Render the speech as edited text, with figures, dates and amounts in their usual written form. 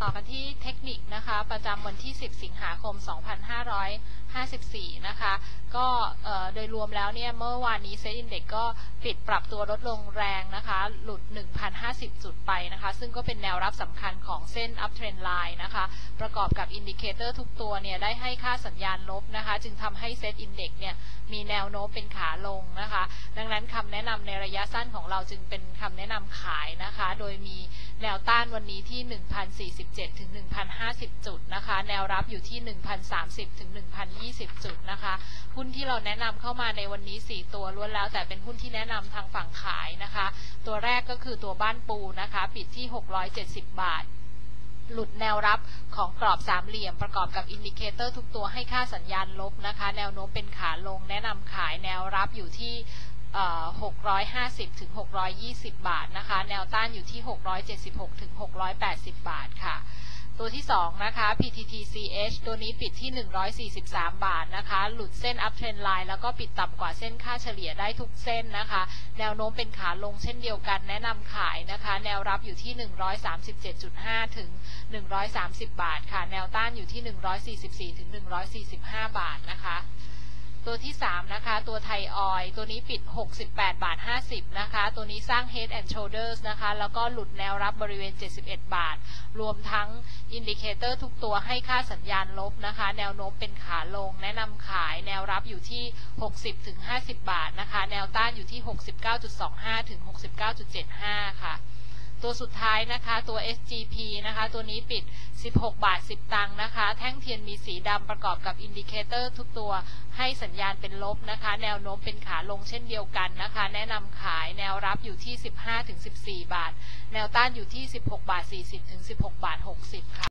ต่อกันที่เทคนิคนะคะประจำวันที่ 10 สิงหาคม 2554 นะคะก็โดยรวมแล้วเนี่ยเมื่อวานนี้เซ็ตอินเด็กซ์ก็ปิดปรับตัวลดลงแรงนะคะหลุด 1,050 จุดไปนะคะซึ่งก็เป็นแนวรับสำคัญของเส้น Uptrend Line นะคะประกอบกับอินดิเคเตอร์ทุกตัวเนี่ยได้ให้ค่าสัญญาณลบนะคะจึงทำให้เซ็ตอินเด็กซ์เนี่ยมีแนวโน้มเป็นขาลงนะคะดังนั้นคำแนะนำในระยะสั้นของเราจึงเป็นคำแนะนำขายนะคะโดยมีแนวต้านวันนี้ที่ 1,047 ถึง 1,050 จุดนะคะแนวรับอยู่ที่ 1,030 ถึง 1,020 จุดนะคะหุ้นที่เราแนะนำเข้ามาในวันนี้4ตัวล้วนแล้วแต่เป็นหุ้นที่แนะนำทางฝั่งขายนะคะตัวแรกก็คือตัวบ้านปูนะคะปิดที่670 บาทหลุดแนวรับของกรอบสามเหลี่ยมประกอบกับอินดิเคเตอร์ทุกตัวให้ค่าสัญญาณลบนะคะแนวโน้มเป็นขาลงแนะนำขายแนวรับอยู่ที่650 ถึง 620 บาทนะคะแนวต้านอยู่ที่676 ถึง 680 บาทค่ะตัวที่2นะคะ PTTCH ตัวนี้ปิดที่143 บาทนะคะหลุดเส้น Uptrend Line แล้วก็ปิดต่ำกว่าเส้นค่าเฉลี่ยได้ทุกเส้นนะคะแนวโน้มเป็นขาลงเช่นเดียวกันแนะนำขายนะคะแนวรับอยู่ที่ 137.5 ถึง 130 บาทค่ะแนวต้านอยู่ที่ 144 ถึง 145 บาทนะคะตัวที่3นะคะตัวไทยออยล์ตัวนี้ปิด68 บาท 50นะคะตัวนี้สร้าง Head and Shoulders นะคะแล้วก็หลุดแนวรับบริเวณ71 บาทรวมทั้งอินดิเคเตอร์ทุกตัวให้ค่าสัญญาณลบนะคะแนวโน้มเป็นขาลงแนะนำขายแนวรับอยู่ที่60 ถึง 50 บาทนะคะแนวต้านอยู่ที่ 69.25 ถึง 69.75 ค่ะตัวสุดท้ายนะคะตัว SGP นะคะตัวนี้ปิด16 บาท 10 ตังค์นะคะแท่งเทียนมีสีดำประกอบกับอินดิเคเตอร์ทุกตัวให้สัญญาณเป็นลบนะคะแนวโน้มเป็นขาลงเช่นเดียวกันนะคะแนะนำขายแนวรับอยู่ที่15 ถึง 14 บาทแนวต้านอยู่ที่16 บาท 40 ถึง 16 บาท 60 ค่ะ